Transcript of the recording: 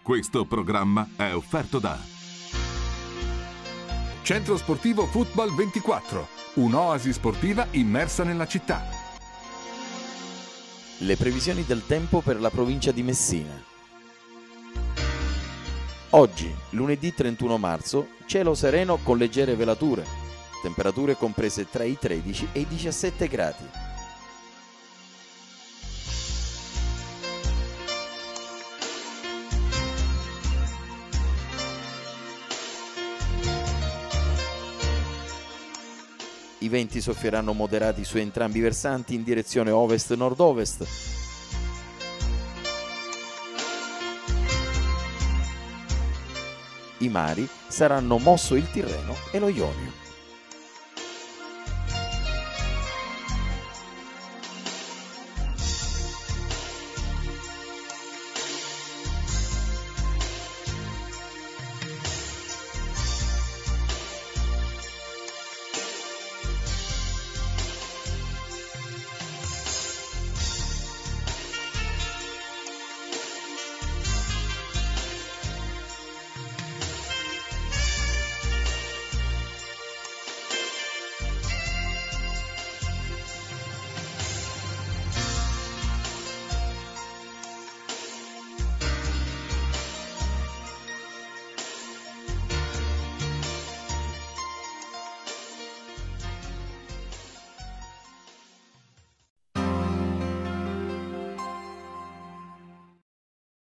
Questo programma è offerto da Centro Sportivo Football 24, un'oasi sportiva immersa nella città. Le previsioni del tempo per la provincia di Messina. Oggi, lunedì 31 marzo, cielo sereno con leggere velature, temperature comprese tra i 13 e i 17 gradi. I venti soffieranno moderati su entrambi i versanti in direzione ovest-nord-ovest. I mari saranno mosso il Tirreno e lo Ionio.